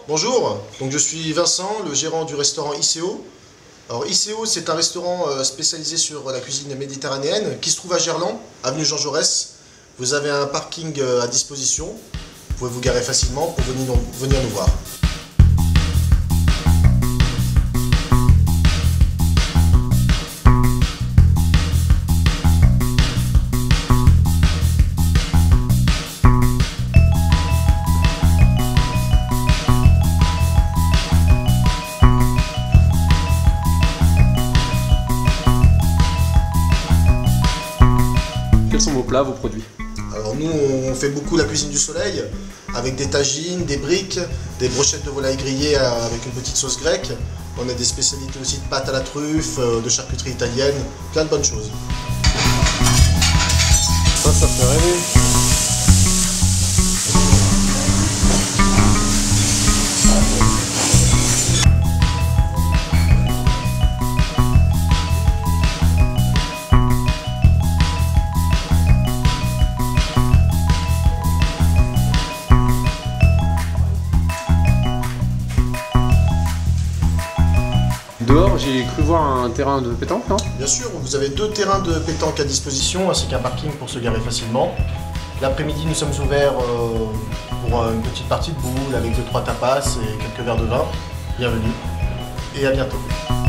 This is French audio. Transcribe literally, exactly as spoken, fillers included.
Bonjour, donc je suis Vincent, le gérant du restaurant I C O. Alors I C O, c'est un restaurant spécialisé sur la cuisine méditerranéenne qui se trouve à Gerland, avenue Jean Jaurès. Vous avez un parking à disposition, vous pouvez vous garer facilement pour venir, venir nous voir. Quels sont vos plats, vos produits? Alors nous, on fait beaucoup la cuisine du soleil, avec des tagines, des briques, des brochettes de volaille grillées avec une petite sauce grecque. On a des spécialités aussi de pâtes à la truffe, de charcuterie italienne, plein de bonnes choses. Ça, ça fait rêver. Dehors, j'ai cru voir un terrain de pétanque, non? Bien sûr, vous avez deux terrains de pétanque à disposition, ainsi qu'un parking pour se garer facilement. L'après-midi, nous sommes ouverts pour une petite partie de boule avec deux trois tapas et quelques verres de vin. Bienvenue et à bientôt.